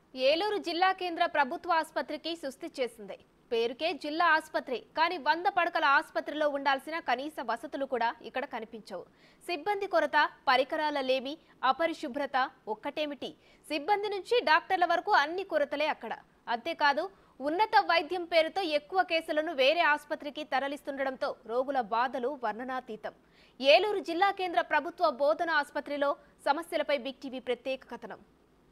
ఏలూరు జిల్లా కేంద్ర ప్రభుత్వ ఆసుపత్రికి సుస్థి చేసింది. పేరుకే జిల్లా ఆసుపత్రి, కానీ 100 పడకల ఆసుపత్రిలో ఉండాల్సిన కనీస వసతులు కూడా ఇక్కడ కనిపించవు. సిబ్బంది కొరత, పరికరాల లేమి, అపరిశుభ్రత ఒక్కటేమిటి, సిబ్బంది నుంచి డాక్టర్ల వరకు అన్ని కొరతలే అక్కడ. అంతేకాదు, ఉన్నత వైద్యం పేరుతో ఎక్కువ కేసులను వేరే ఆసుపత్రికి తరలిస్తుండడంతో రోగుల బాధలు వర్ణనాతీతం. ఏలూరు జిల్లా కేంద్ర ప్రభుత్వ బోధన ఆసుపత్రిలో సమస్యలపై బిగ్ టీవీ ప్రత్యేక కథనం.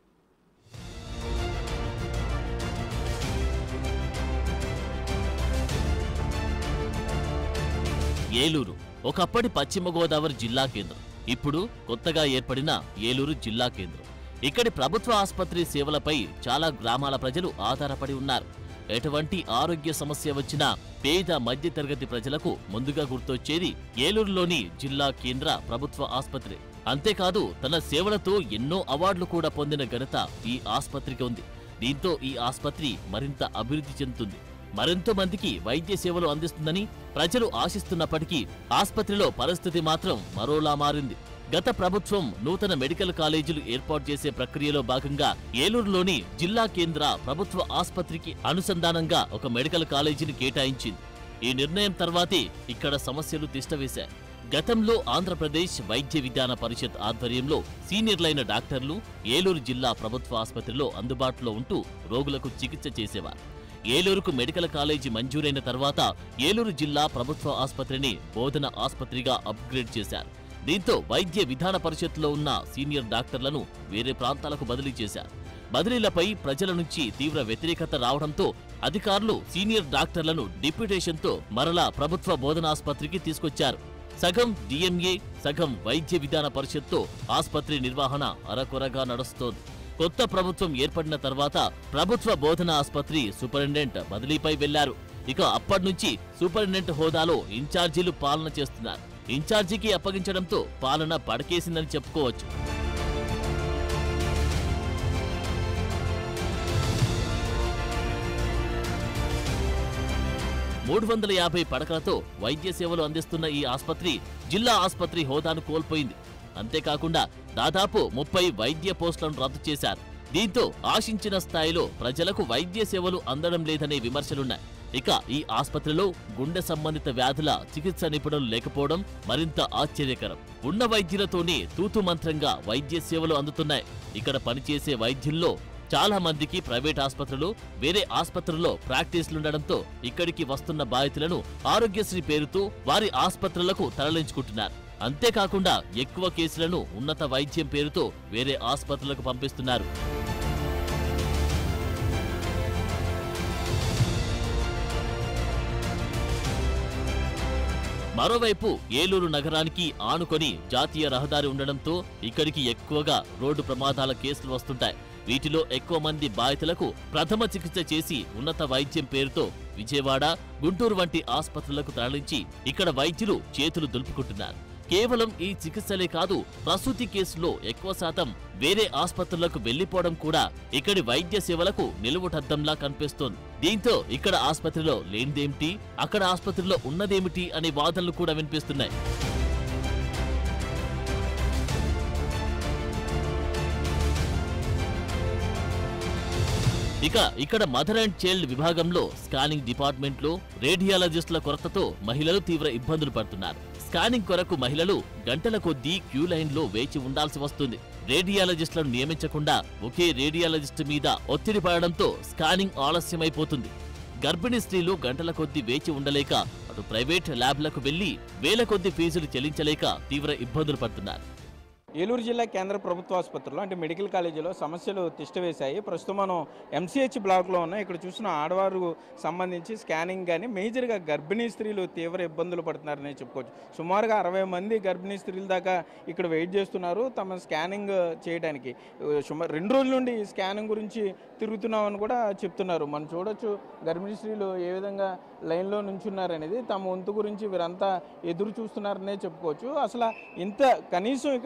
ఏలూరు ఒకప్పటి పశ్చిమ గోదావరి జిల్లా కేంద్రం. ఇప్పుడు కొత్తగా ఏర్పడిన ఏలూరు జిల్లా కేంద్రం. ఇక్కడి ప్రభుత్వ ఆసుపత్రి సేవలపై చాలా గ్రామాల ప్రజలు ఆధారపడి ఉన్నారు. ఎటువంటి ఆరోగ్య సమస్య వచ్చినా పేద మధ్యతరగతి ప్రజలకు ముందుగా గుర్తొచ్చేది ఏలూరులోని జిల్లా కేంద్ర ప్రభుత్వ ఆసుపత్రి. అంతేకాదు, తన సేవలతో ఎన్నో అవార్డులు కూడా పొందిన ఘనత ఈ ఆసుపత్రికి ఉంది. దీంతో ఈ ఆసుపత్రి మరింత అభివృద్ధి చెందుతుంది, మరెంతో మందికి వైద్య సేవలు అందిస్తుందని ప్రజలు ఆశిస్తున్నప్పటికీ ఆసుపత్రిలో పరిస్థితి మాత్రం మరోలా మారింది. గత ప్రభుత్వం నూతన మెడికల్ కాలేజీలు ఏర్పాటు చేసే ప్రక్రియలో భాగంగా ఏలూరులోని జిల్లా కేంద్ర ప్రభుత్వ ఆసుపత్రికి అనుసంధానంగా ఒక మెడికల్ కాలేజీని కేటాయించింది. ఈ నిర్ణయం తర్వాతే ఇక్కడ సమస్యలు తిష్టవేశాయి. గతంలో ఆంధ్రప్రదేశ్ వైద్య విధాన పరిషత్ ఆధ్వర్యంలో సీనియర్లైన డాక్టర్లు ఏలూరు జిల్లా ప్రభుత్వ ఆసుపత్రిలో అందుబాటులో ఉంటూ రోగులకు చికిత్స చేసేవారు. ఏలూరుకు మెడికల్ కాలేజీ మంజూరైన తర్వాత ఏలూరు జిల్లా ప్రభుత్వ ఆసుపత్రిని బోధన ఆసుపత్రిగా అప్గ్రేడ్ చేశారు. దీంతో వైద్య విధాన పరిషత్లో ఉన్న సీనియర్ డాక్టర్లను వేరే ప్రాంతాలకు బదిలీ చేశారు. బదిలీలపై ప్రజల నుంచి తీవ్ర వ్యతిరేకత రావడంతో అధికారులు సీనియర్ డాక్టర్లను డిప్యూటేషన్తో మరలా ప్రభుత్వ బోధనాసుపత్రికి తీసుకొచ్చారు. సగం డిఎంఏ, సగం వైద్య విధాన పరిషత్తో ఆసుపత్రి నిర్వహణ అరకొరగా నడుస్తోంది. కొత్త ప్రభుత్వం ఏర్పడిన తర్వాత ప్రభుత్వ బోధన ఆసుపత్రి సూపరింటెండెంట్ బదిలీపై వెళ్లారు. ఇక అప్పటి నుంచి సూపరింటెండెంట్ హోదాలో ఇన్ఛార్జీలు పాలన చేస్తున్నారు. ఇన్ఛార్జీకి అప్పగించడంతో పాలన పడకేసిందని చెప్పుకోవచ్చు. $350 పడకలతో వైద్య సేవలు అందిస్తున్న ఈ ఆసుపత్రి జిల్లా ఆసుపత్రి హోదాను కోల్పోయింది. అంతేకాకుండా దాదాపు 30 వైద్య పోస్టులను రద్దు చేశారు. దీంతో ఆశించిన స్థాయిలో ప్రజలకు వైద్య సేవలు అందడం లేదనే విమర్శలున్నాయి. ఇక ఈ ఆసుపత్రిలో గుండె సంబంధిత వ్యాధుల చికిత్స నిపుణులు లేకపోవడం మరింత ఆశ్చర్యకరం. ఉన్న వైద్యులతోనే తూతు మంత్రంగా వైద్య సేవలు అందుతున్నాయి. ఇక్కడ పనిచేసే వైద్యుల్లో చాలా మందికి ప్రైవేట్ ఆసుపత్రులు, వేరే ఆసుపత్రుల్లో ప్రాక్టీసులుండడంతో ఇక్కడికి వస్తున్న బాధితులను ఆరోగ్యశ్రీ పేరుతో వారి ఆసుపత్రులకు తరలించుకుంటున్నారు. అంతేకాకుండా ఎక్కువ కేసులను ఉన్నత వైద్యం పేరుతో వేరే ఆసుపత్రులకు పంపిస్తున్నారు. మరోవైపు ఏలూరు నగరానికి ఆనుకొని జాతీయ రహదారి ఉండడంతో ఇక్కడికి ఎక్కువగా రోడ్డు ప్రమాదాల కేసులు వస్తుంటాయి. వీటిలో ఎక్కువ మంది బాధితులకు ప్రథమ చికిత్స చేసి ఉన్నత వైద్యం పేరుతో విజయవాడ, గుంటూరు వంటి ఆసుపత్రులకు తరలించి ఇక్కడ వైద్యులు చేతులు దులుపుకుంటున్నారు. కేవలం ఈ చికిత్సలే కాదు, ప్రసూతి కేసులో ఎక్కువ శాతం వేరే ఆసుపత్రులకు వెళ్లిపోవడం కూడా ఇక్కడి వైద్య సేవలకు నిలువుటద్దంలా కనిపిస్తోంది. దీంతో ఇక్కడ ఆసుపత్రిలో లేనిదేమిటి, అక్కడ ఆసుపత్రిలో ఉన్నదేమిటి అనే వాదనలు కూడా వినిపిస్తున్నాయి. ఇక్కడ మదర్ అండ్ చైల్డ్ విభాగంలో స్కానింగ్ డిపార్ట్మెంట్లో రేడియాలజిస్టుల కొరతతో మహిళలు తీవ్ర ఇబ్బందులు పడుతున్నారు. స్కానింగ్ కొరకు మహిళలు గంటల కొద్దీ క్యూ లైన్లో వేచి ఉండాల్సి వస్తుంది. రేడియాలజిస్టులను నియమించకుండా ఒకే రేడియాలజిస్టు మీద ఒత్తిడి పడడంతో స్కానింగ్ ఆలస్యమైపోతుంది. గర్భిణీ స్త్రీలు గంటల కొద్దీ వేచి ఉండలేక అటు ప్రైవేట్ ల్యాబ్లకు వెళ్లి వేల కొద్దీ ఫీజులు చెల్లించలేక తీవ్ర ఇబ్బందులు పడుతున్నారు. ఏలూరు జిల్లా కేంద్ర ప్రభుత్వ ఆసుపత్రిలో అంటే మెడికల్ కాలేజీలో సమస్యలు తిష్టవేశాయి. ప్రస్తుతం మనం ఎంసీహెచ్ బ్లాక్లో ఉన్న ఇక్కడ చూసిన ఆడవారు సంబంధించి స్కానింగ్ కానీ మేజర్గా గర్భిణీ స్త్రీలు తీవ్ర ఇబ్బందులు పడుతున్నారని చెప్పుకోవచ్చు. సుమారుగా 60 మంది గర్భిణీ స్త్రీల దాకా ఇక్కడ వెయిట్ చేస్తున్నారు తమ స్కానింగ్ చేయడానికి. సుమారు 2 రోజుల నుండి ఈ స్కానింగ్ గురించి తిరుగుతున్నామని కూడా చెప్తున్నారు. మనం చూడొచ్చు గర్భిణీ స్త్రీలు ఏ విధంగా లైన్లో నుంచున్నారనేది. తమ వంతు గురించి వీరంతా ఎదురు చూస్తున్నారనే చెప్పుకోవచ్చు. అసలు ఇంత కనీసం ఇక్కడ ఎంసీ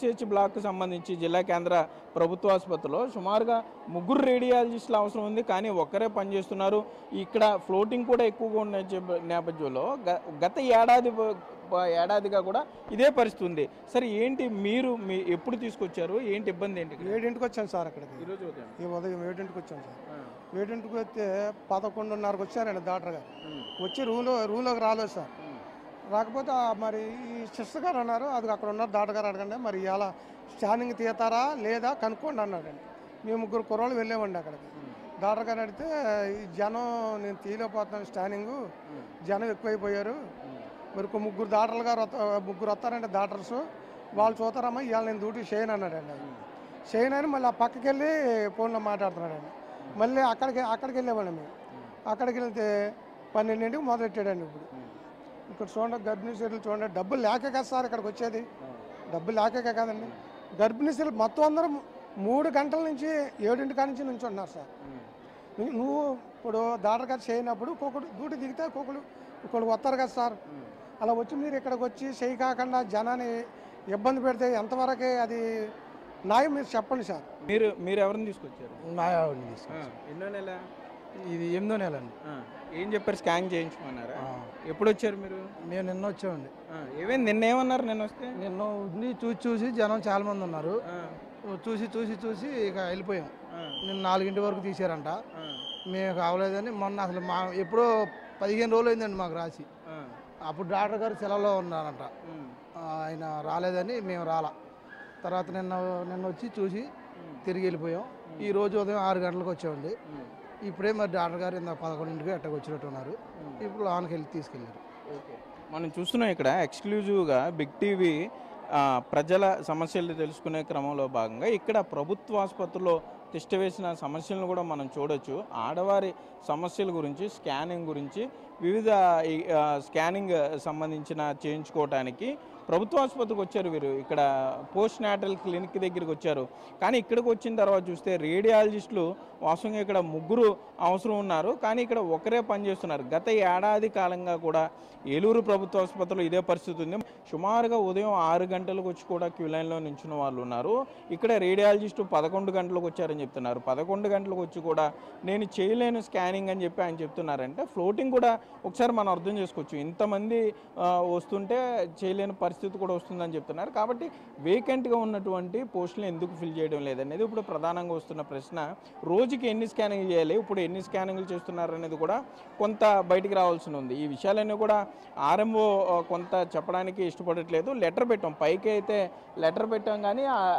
MCH బ్లాక్కు సంబంధించి జిల్లా కేంద్ర ప్రభుత్వ ఆసుపత్రిలో సుమారుగా 3 రేడియాలజిస్టుల అవసరం ఉంది, కానీ ఒక్కరే పనిచేస్తున్నారు. ఇక్కడ ఫ్లోటింగ్ కూడా ఎక్కువగా ఉన్న నేపథ్యంలో గత ఏడాదిగా కూడా ఇదే పరిస్థితి ఉంది. సరే ఏంటి మీరు ఎప్పుడు తీసుకొచ్చారు, ఏంటి ఇబ్బంది ఏంటి? 7ంటికి వచ్చాను సార్ అక్కడికి. ఈ ఉదయం 7ంటికి వచ్చాను సార్. 7ంటికి వస్తే 11:30కి వచ్చారండి డాక్టర్ గారు. వచ్చి రూమ్లోకి రాలేదు సార్. రాకపోతే మరి ఈ సిస్టర్ గారు అన్నారు, అది అక్కడ ఉన్నారు డాక్టర్ గారు అడగండి, మరి ఇలా స్కానింగ్ తీస్తారా లేదా కనుక్కోండి అన్నాడండి. మేము 3 కుర్రోళ్ళు వెళ్ళామండి అక్కడికి. డాక్టర్ గారు అడిగితే ఈ జనం నేను తీయలేకపోతున్నాను, స్కానింగు జనం ఎక్కువైపోయారు, మరి 3 డాక్టర్లు గారు 3 వస్తారంటే డాక్టర్స్, వాళ్ళు చూస్తారమ్మా ఇవాళ నేను డ్యూటీ చేయను అన్నాడండి. చేయను అని మళ్ళీ ఆ పక్కకి వెళ్ళి ఫోన్లో మాట్లాడుతున్నాడండి. మళ్ళీ అక్కడికి వెళ్ళామండి మేము. అక్కడికి వెళ్తే 12ంటికి మొదలెట్టాడండి. ఇక్కడ చూడండి గర్భిణీ స్త్రీలు చూడండి, డబ్బులు లేక కదా సార్ ఇక్కడికి వచ్చేది, డబ్బులు లేకే కదండి. గర్భిణీ స్త్రీలు మొత్తం అందరూ 3 గంటల నుంచి 7ంటి కాడి నుంచి ఉంటున్నారు సార్. నువ్వు ఇప్పుడు డాక్టర్ గారు చేయనప్పుడు ఒక్కొక్కడు డ్యూటీ దిగితే ఒక్కొక్కడు వస్తారు కదా సార్. అలా వచ్చి మీరు ఇక్కడికి వచ్చి చేయి కాకుండా జనాన్ని ఇబ్బంది పెడితే ఎంతవరకు అది న్యాయం మీరు చెప్పండి సార్. మీరు ఎవరిని తీసుకొచ్చారు? మా ఆవిడని తీసుకొచ్చారు. ఎన్నో నెల? ఇది 8వ నెల అండి. ఏం చెప్పారు? స్కాన్ చేయించుకున్నారా? ఎప్పుడు వచ్చారు మీరు? మేము నిన్న వచ్చామండి. ఏమైంది? నిన్న ఏమన్నారు? నిన్న వస్తే నిన్న ఉండి చూసి జనం చాలా మంది ఉన్నారు. చూసి ఇక వెళ్ళిపోయాం. నిన్న 4ంటి వరకు తీసారంట. మేము కావలేదని మొన్న అసలు ఎప్పుడో 15 రోజులు అయిందండి మాకు రాసి. అప్పుడు డాక్టర్ గారు సెలవులో ఉన్నారంట, ఆయన రాలేదని మేము రాలా. తర్వాత నిన్న వచ్చి చూసి తిరిగి వెళ్ళిపోయాం. ఈ రోజు ఉదయం 6 గంటలకు వచ్చామండి. ఇప్పుడే మరి డాక్టర్ గారు 11ంటికి ఎట్టకు వచ్చినట్టు ఉన్నారు. ఇప్పుడు లోనికి వెళ్ళి తీసుకెళ్ళారు. మనం చూస్తున్నాం ఇక్కడ ఎక్స్క్లూజివ్గా బిగ్ టీవీ ప్రజల సమస్యలు తెలుసుకునే క్రమంలో భాగంగా ఇక్కడ ప్రభుత్వ ఆసుపత్రిలో తిష్టవేసిన సమస్యలను కూడా మనం చూడొచ్చు. ఆడవారి సమస్యల గురించి, స్కానింగ్ గురించి, వివిధ స్కానింగ్ సంబంధించిన చేయించుకోవటానికి ప్రభుత్వ ఆసుపత్రికి వచ్చారు వీరు. ఇక్కడ పోస్ట్ నాటల్ క్లినిక్ దగ్గరికి వచ్చారు. కానీ ఇక్కడికి వచ్చిన తర్వాత చూస్తే రేడియాలజిస్టులు వాస్తవంగా ఇక్కడ 3 అవసరం ఉన్నారు, కానీ ఇక్కడ ఒకరే పనిచేస్తున్నారు. గత ఏడాది కాలంగా కూడా ఏలూరు ప్రభుత్వ ఆసుపత్రిలో ఇదే పరిస్థితి ఉంది. సుమారుగా ఉదయం 6 గంటలకు వచ్చి కూడా క్యూ లైన్లో నించున్న వాళ్ళు ఉన్నారు. ఇక్కడ రేడియాలజిస్టు 11 గంటలకు వచ్చారని చెప్తున్నారు. 11 గంటలకు వచ్చి కూడా నేను చేయలేను స్కానింగ్ అని చెప్పి ఆయన చెప్తున్నారంటే ఫ్లోటింగ్ కూడా ఒకసారి మనం అర్థం చేసుకోవచ్చు. ఇంతమంది వస్తుంటే చేయలేని పరిస్థితి కూడా వస్తుందని చెప్తున్నారు. కాబట్టి వేకెంట్గా ఉన్నటువంటి పోస్టులు ఎందుకు ఫిల్ చేయడం లేదనేది ఇప్పుడు ప్రధానంగా వస్తున్న ప్రశ్న. రోజుకి ఎన్ని స్కానింగ్లు చేయాలి, ఇప్పుడు ఎన్ని స్కానింగ్లు చేస్తున్నారు అనేది కూడా కొంత బయటికి రావాల్సి ఉంది. ఈ విషయాలన్నీ కూడా ఆర్ఎంఓ కొంత చెప్పడానికి ఇష్టపడట్లేదు. లెటర్ పెట్టాం, పైకి అయితే లెటర్ పెట్టాం, కానీ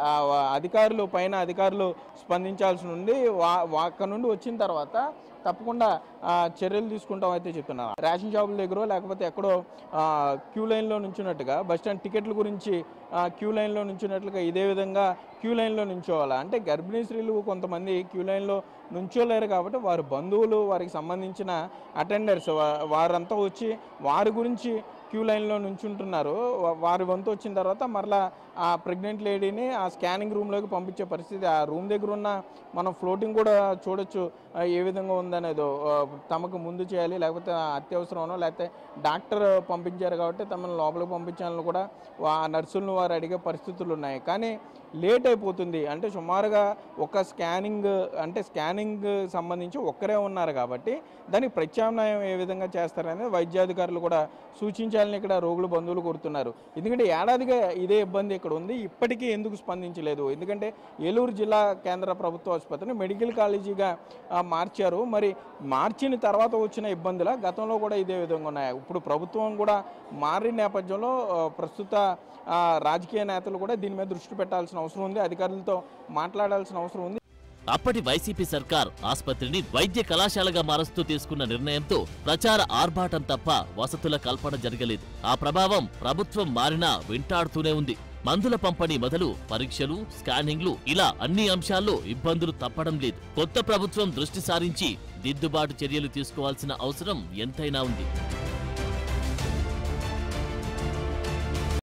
పైన అధికారులు స్పందించాల్సి ఉంది. అక్కడ నుండి వచ్చిన తర్వాత తప్పకుండా చర్యలు తీసుకుంటాం అయితే చెప్తున్నారు. రేషన్ షాపుల దగ్గర లేకపోతే ఎక్కడో క్యూ లైన్లో నుంచున్నట్టుగా, బస్టాండ్ టికెట్ల గురించి క్యూ లైన్లో నుంచున్నట్లుగా ఇదే విధంగా క్యూ లైన్లో నుంచోవాలా అంటే గర్భిణీ స్త్రీలు కొంతమంది క్యూ లైన్లో నుంచోలేరు. కాబట్టి వారి బంధువులు, వారికి సంబంధించిన అటెండర్స్ వారంతా వచ్చి వారి గురించి క్యూ లైన్లో నుంచుంటున్నారు. వారి వంతు వచ్చిన తర్వాత మరలా ఆ ప్రెగ్నెంట్ లేడీని ఆ స్కానింగ్ రూమ్లోకి పంపించే పరిస్థితి. ఆ రూమ్ దగ్గర ఉన్న మనం ఫ్లోటింగ్ కూడా చూడొచ్చు ఏ విధంగా ఉందనేదో. తమకు ముందు చేయాలి, లేకపోతే అత్యవసరమనో లేకపోతే డాక్టర్ పంపించారు కాబట్టి తమను లోపలికి పంపించాలని కూడా ఆ నర్సులను వారు అడిగే పరిస్థితులు ఉన్నాయి. కానీ లేట్ అయిపోతుంది. అంటే సుమారుగా ఒక స్కానింగ్ సంబంధించి ఒక్కరే ఉన్నారు కాబట్టి దానికి ప్రత్యామ్నాయం ఏ విధంగా చేస్తారనేది వైద్యాధికారులు కూడా సూచించాలని ఇక్కడ రోగులు బంధువులు కోరుతున్నారు. ఎందుకంటే ఏడాదిగా ఇదే ఇబ్బంది ఇక్కడ ఉంది. ఇప్పటికీ ఎందుకు స్పందించలేదు? ఎందుకంటే ఏలూరు జిల్లా కేంద్ర ప్రభుత్వ ఆసుపత్రిని మెడికల్ కాలేజీగా మార్చారు. మరి మార్చిన తర్వాత వచ్చిన ఇబ్బందుల గతంలో కూడా ఇదే విధంగా ఉన్నాయి. ఇప్పుడు ప్రభుత్వం కూడా మారిన నేపథ్యంలో ప్రస్తుత రాజకీయ నేతలు కూడా దీని మీద దృష్టి పెట్టాల్సిన అవసరం ఉంది, అధికారులతో మాట్లాడాల్సిన అవసరం ఉంది. అప్పటి వైసీపీ సర్కార్ ఆసుపత్రిని వైద్య కళాశాలగా మారుస్తూ తీసుకున్న నిర్ణయంతో ప్రచార ఆర్భాటం తప్ప వసతుల కల్పన జరగలేదు. ఆ ప్రభావం ప్రభుత్వం మారినా వెంటాడుతూనే ఉంది. మందుల పంపిణీ మొదలు పరీక్షలు, స్కానింగ్లు ఇలా అన్ని అంశాల్లో ఇబ్బందులు తప్పడం లేదు. కొత్త ప్రభుత్వం దృష్టి సారించి దిద్దుబాటు చర్యలు తీసుకోవాల్సిన అవసరం ఎంతైనా ఉంది.